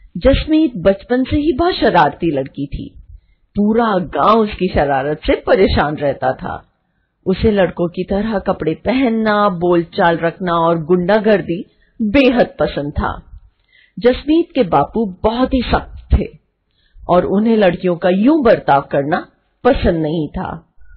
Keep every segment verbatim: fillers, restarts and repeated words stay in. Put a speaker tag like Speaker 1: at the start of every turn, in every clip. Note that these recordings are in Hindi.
Speaker 1: जसमीत बचपन से ही बहुत शरारती लड़की थी। पूरा गांव उसकी शरारत से परेशान रहता था। उसे लड़कों की तरह कपड़े पहनना, बोलचाल रखना और गुंडागर्दी बेहद पसंद था। जसमीत के बापू बहुत ही सख्त थे और उन्हें लड़कियों का यूं बर्ताव करना पसंद नहीं था।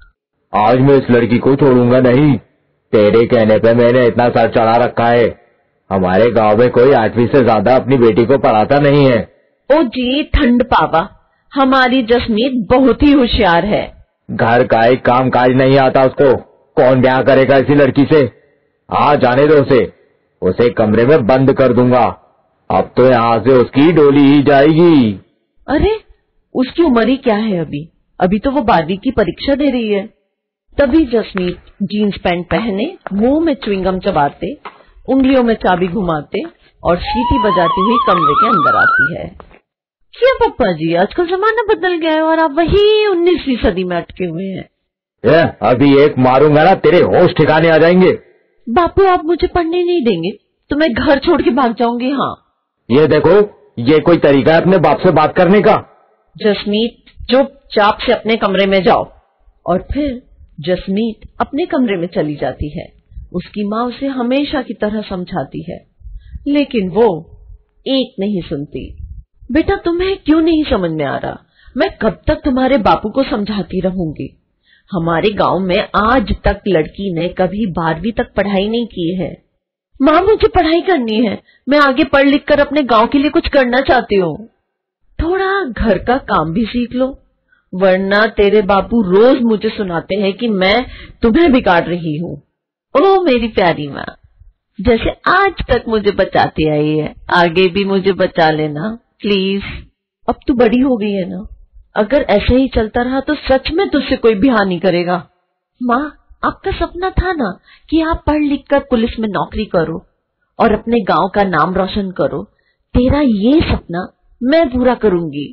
Speaker 2: आज मैं इस लड़की को छोड़ूंगा नहीं। तेरे कहने पे मैंने इतना सर चढ़ा रखा है। हमारे गांव में कोई आठवीं से ज्यादा अपनी बेटी को पढ़ाता नहीं है।
Speaker 1: ओ जी ठंड पावा, हमारी जसमीत बहुत ही होशियार है।
Speaker 2: घर का एक काम काज नहीं आता उसको। कौन ब्याह करेगा इसी लड़की से? आ जाने दो उसे। उसे कमरे में बंद कर दूंगा। अब तो यहाँ से उसकी डोली ही जाएगी।
Speaker 1: अरे उसकी उम्र ही क्या है अभी? अभी तो वो बारहवीं की परीक्षा दे रही है। तभी जसमीत जीन्स पैंट पहने, मुंह में च्युइंगम चबाते, उंगलियों में चाबी घुमाते और सीटी बजाती हुई कमरे के अंदर आती है। क्या पप्पा जी, आजकल जमाना बदल गया है और आप वही उन्नीसवीं सदी में अटके हुए हैं।
Speaker 2: ये, अभी एक मारूंगा ना तेरे होश ठिकाने आ जाएंगे।
Speaker 1: बापू आप मुझे पढ़ने नहीं देंगे तो मैं घर छोड़ के भाग जाऊंगी। हाँ
Speaker 2: ये देखो, ये कोई तरीका है अपने बाप से बात करने का?
Speaker 1: जसमीत चुपचाप से अपने कमरे में जाओ। और फिर जसमीत अपने कमरे में चली जाती है। उसकी माँ उसे हमेशा की तरह समझाती है, लेकिन वो एक नहीं सुनती। बेटा तुम्हें क्यों नहीं समझ में आ रहा? मैं कब तक तुम्हारे बापू को समझाती रहूंगी? हमारे गांव में आज तक लड़की ने कभी बारहवीं तक पढ़ाई नहीं की है। माँ मुझे पढ़ाई करनी है, मैं आगे पढ़ लिख कर अपने गांव के लिए कुछ करना चाहती हूँ। थोड़ा घर का काम भी सीख लो, वरना तेरे बापू रोज मुझे सुनाते हैं कि मैं तुम्हें बिगाड़ रही हूँ। ओ मेरी प्यारी माँ, जैसे आज तक मुझे बचाती आई है, आगे भी मुझे बचा लेना प्लीज। अब तू बड़ी हो गई है ना, अगर ऐसे ही चलता रहा तो सच में तुझसे कोई ब्याह नहीं करेगा। माँ आपका सपना था ना कि आप पढ़ लिख कर पुलिस में नौकरी करो और अपने गांव का नाम रोशन करो। तेरा ये सपना मैं पूरा करूंगी।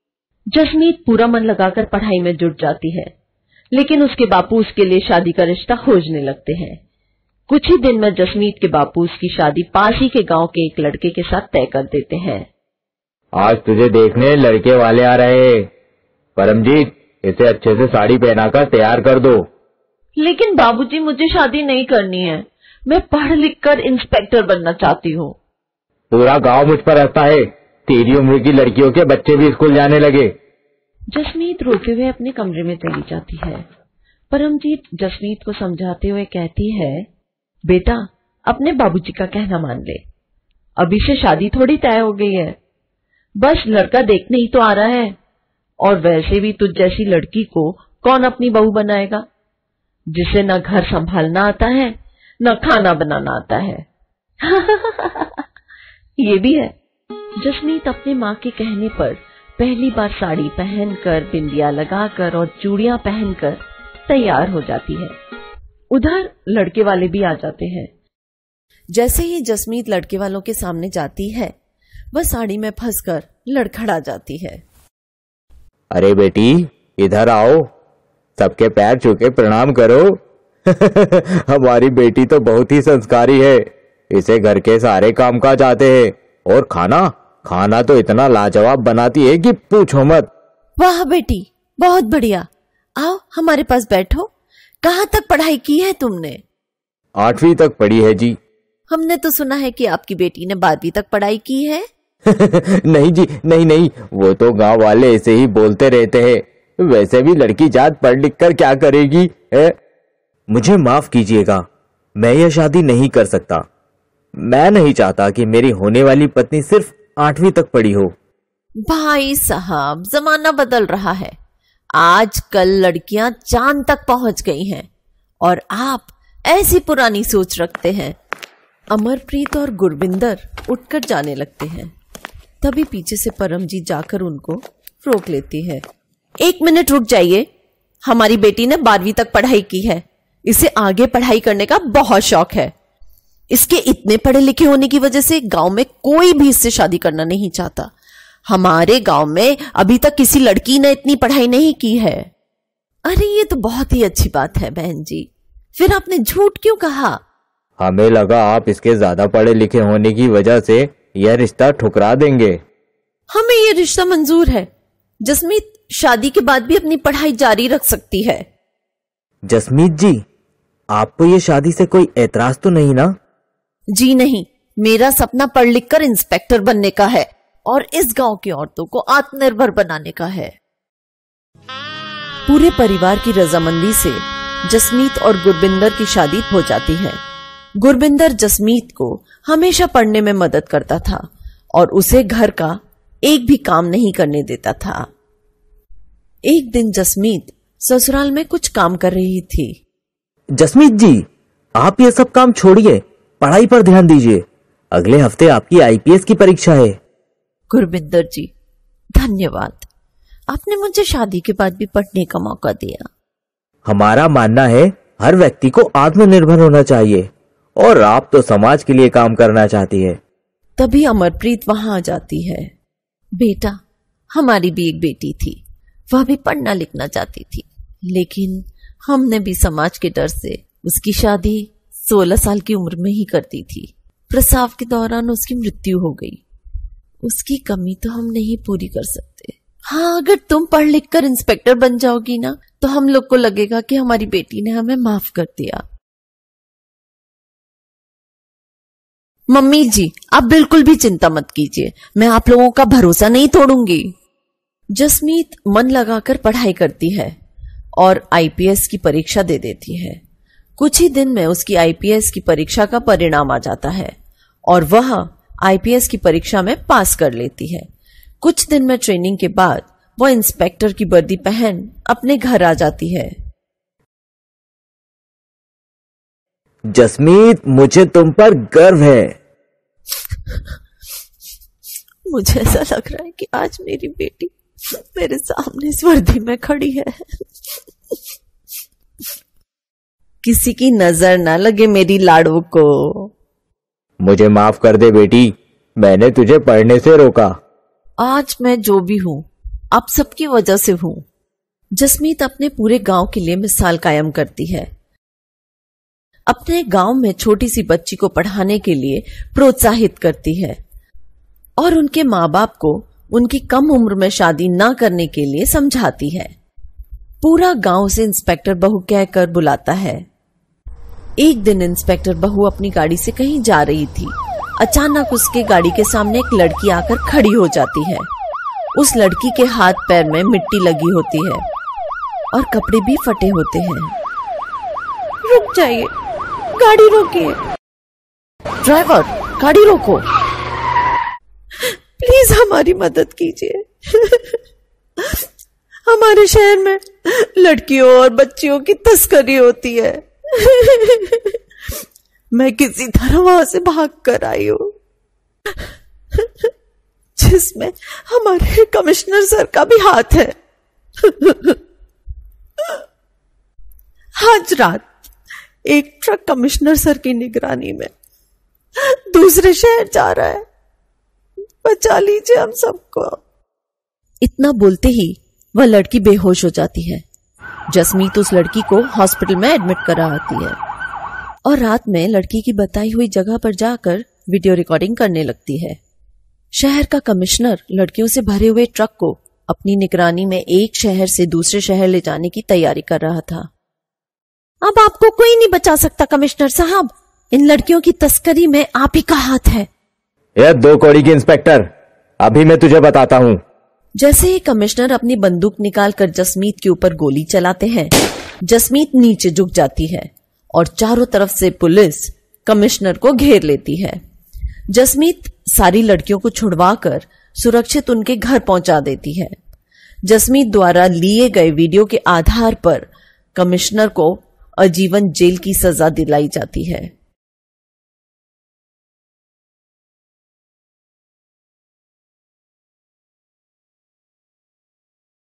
Speaker 1: जसमीत पूरा मन लगाकर पढ़ाई में जुट जाती है, लेकिन उसके बापू उसके लिए शादी का रिश्ता खोजने लगते हैं। कुछ ही दिन में जसमीत के बापू उसकी शादी पास ही के गांव के एक लड़के के साथ तय कर देते हैं।
Speaker 2: आज तुझे देखने लड़के वाले आ रहे हैं। परमजीत, इसे अच्छे से साड़ी पहनाकर तैयार कर दो।
Speaker 1: लेकिन बाबूजी मुझे शादी नहीं करनी है, मैं पढ़ लिख कर इंस्पेक्टर बनना चाहती हूँ।
Speaker 2: पूरा गांव मुझ पर हंसता है। तेरी उम्र की लड़कियों के बच्चे भी स्कूल जाने लगे।
Speaker 1: जसमीत रोते हुए अपने कमरे में चली जाती है। परमजीत जसमीत को समझाते हुए कहती है, बेटा अपने बाबूजी का कहना मान ले, अभी से शादी थोड़ी तय हो गई है, बस लड़का देखने ही तो आ रहा है। और वैसे भी तुझ जैसी लड़की को कौन अपनी बहू बनाएगा, जिसे न घर संभालना आता है न खाना बनाना आता है। ये भी है। जसमीत अपने माँ के कहने पर पहली बार साड़ी पहनकर, बिंदिया लगाकर और चूड़ियां पहनकर तैयार हो जाती है। उधर लड़के वाले भी आ जाते हैं। जैसे ही जसमीत लड़के वालों के सामने जाती है, वह साड़ी में फंसकर लड़खड़ा जाती है।
Speaker 2: अरे बेटी इधर आओ, सबके पैर छू के प्रणाम करो। हमारी बेटी तो बहुत ही संस्कारी है। इसे घर के सारे काम काज आते हैं और खाना खाना तो इतना लाजवाब बनाती है कि पूछो मत।
Speaker 1: वाह बेटी, बहुत बढ़िया। आओ हमारे पास बैठो। कहाँ तक पढ़ाई की है तुमने?
Speaker 2: आठवीं तक पढ़ी है जी।
Speaker 1: हमने तो सुना है कि आपकी बेटी ने बारहवीं तक पढ़ाई की है।
Speaker 2: नहीं जी, नहीं नहीं, वो तो गांव वाले ऐसे ही बोलते रहते हैं। वैसे भी लड़की जात पढ़ लिख कर क्या करेगी है? मुझे माफ कीजिएगा, मैं यह शादी नहीं कर सकता। मैं नहीं चाहता कि मेरी होने वाली पत्नी सिर्फ आठवीं तक पढ़ी हो।
Speaker 1: भाई साहब, जमाना बदल रहा है। आजकल लड़कियां चांद तक पहुंच गई हैं और आप ऐसी पुरानी सोच रखते हैं। अमरप्रीत और गुरविंदर उठकर जाने लगते हैं। तभी पीछे से परमजीत जाकर उनको रोक लेती है। एक मिनट रुक जाइए, हमारी बेटी ने बारहवीं तक पढ़ाई की है। इसे आगे पढ़ाई करने का बहुत शौक है। इसके इतने पढ़े लिखे होने की वजह से गांव में कोई भी इससे शादी करना नहीं चाहता। हमारे गांव में अभी तक किसी लड़की ने इतनी पढ़ाई नहीं की है। अरे ये तो बहुत ही अच्छी बात है बहन जी, फिर आपने झूठ क्यों कहा?
Speaker 2: हमें लगा आप इसके ज्यादा पढ़े लिखे होने की वजह से यह रिश्ता ठुकरा देंगे।
Speaker 1: हमें ये रिश्ता मंजूर है। जसमीत शादी के बाद भी अपनी पढ़ाई जारी रख सकती है।
Speaker 2: जसमीत जी, आपको ये शादी से कोई एतराज तो नहीं ना?
Speaker 1: जी नहीं, मेरा सपना पढ़ लिख कर इंस्पेक्टर बनने का है और इस गांव की औरतों को आत्मनिर्भर बनाने का है। पूरे परिवार की रजामंदी से जसमीत और गुरबिंदर की शादी हो जाती है। गुरबिंदर जसमीत को हमेशा पढ़ने में मदद करता था और उसे घर का एक भी काम नहीं करने देता था। एक दिन जसमीत ससुराल में कुछ काम कर रही थी।
Speaker 2: जसमीत जी, आप ये सब काम छोड़िए, पढ़ाई पर ध्यान दीजिए। अगले हफ्ते आपकी आईपीएस की परीक्षा है।
Speaker 1: गुरबिंदर जी, धन्यवाद, आपने मुझे शादी के बाद भी पढ़ने का मौका दिया।
Speaker 2: हमारा मानना है हर व्यक्ति को आत्मनिर्भर होना चाहिए और आप तो समाज के लिए काम करना चाहती है।
Speaker 1: तभी अमरप्रीत वहां आ जाती है। बेटा, हमारी भी एक बेटी थी, वह भी पढ़ना लिखना चाहती थी, लेकिन हमने भी समाज के डर से उसकी शादी सोलह साल की उम्र में ही कर दी थी। प्रसव के दौरान उसकी मृत्यु हो गई। उसकी कमी तो हम नहीं पूरी कर सकते। हाँ, अगर तुम पढ़ लिख कर इंस्पेक्टर बन जाओगी ना, तो हम लोग को लगेगा कि हमारी बेटी ने हमें माफ कर दिया। मम्मी जी, आप बिल्कुल भी चिंता मत कीजिए, मैं आप लोगों का भरोसा नहीं तोड़ूंगी। जसमीत मन लगाकर पढ़ाई करती है और आईपीएस की परीक्षा दे देती है। कुछ ही दिन में उसकी आईपीएस की परीक्षा का परिणाम आ जाता है और वह आईपीएस की परीक्षा में पास कर लेती है। कुछ दिन में ट्रेनिंग के बाद वह इंस्पेक्टर की वर्दी पहन अपने घर आ जाती है।
Speaker 2: जसमीत, मुझे तुम पर गर्व है।
Speaker 1: मुझे ऐसा लग रहा है कि आज मेरी बेटी मेरे सामने इस वर्दी में खड़ी है। किसी की नजर ना लगे मेरी लाडू को।
Speaker 2: मुझे माफ कर दे बेटी, मैंने तुझे पढ़ने से रोका।
Speaker 1: आज मैं जो भी हूं, आप सबकी वजह से हूं। जसमीत अपने पूरे गांव के लिए मिसाल कायम करती है। अपने गांव में छोटी सी बच्ची को पढ़ाने के लिए प्रोत्साहित करती है और उनके माँ बाप को उनकी कम उम्र में शादी ना करने के लिए समझाती है। पूरा गांव से इंस्पेक्टर बहू कहकर बुलाता है। एक दिन इंस्पेक्टर बहू अपनी गाड़ी से कहीं जा रही थी। अचानक उसके गाड़ी के सामने एक लड़की आकर खड़ी हो जाती है। उस लड़की के हाथ पैर में मिट्टी लगी होती है और कपड़े भी फटे होते हैं। रुक जाइए, गाड़ी रोकिए। ड्राइवर, गाड़ी रोको, प्लीज हमारी मदद कीजिए। हमारे शहर में लड़कियों और बच्चियों की तस्करी होती है। मैं किसी तरह वहां से भाग कर आई हूं, जिसमें हमारे कमिश्नर सर का भी हाथ है। आज रात एक ट्रक कमिश्नर सर की निगरानी में दूसरे शहर जा रहा है, बचा लीजिए हम सबको। इतना बोलते ही वह लड़की बेहोश हो जाती है। जसमीत उस लड़की को हॉस्पिटल में एडमिट कराती है और रात में लड़की की बताई हुई जगह पर जाकर वीडियो रिकॉर्डिंग करने लगती है। शहर का कमिश्नर लड़कियों से भरे हुए ट्रक को अपनी निगरानी में एक शहर से दूसरे शहर ले जाने की तैयारी कर रहा था। अब आपको कोई नहीं बचा सकता कमिश्नर साहब, इन लड़कियों की तस्करी में आप ही का हाथ है।
Speaker 2: ये दो कौड़ी की इंस्पेक्टर, अभी मैं तुझे बताता हूँ।
Speaker 1: जैसे ही कमिश्नर अपनी बंदूक निकालकर जसमीत के ऊपर गोली चलाते हैं, जसमीत नीचे झुक जाती है और चारों तरफ से पुलिस कमिश्नर को घेर लेती है। जसमीत सारी लड़कियों को छुड़वाकर सुरक्षित उनके घर पहुंचा देती है। जसमीत द्वारा लिए गए वीडियो के आधार पर कमिश्नर को आजीवन जेल की सजा दिलाई जाती है।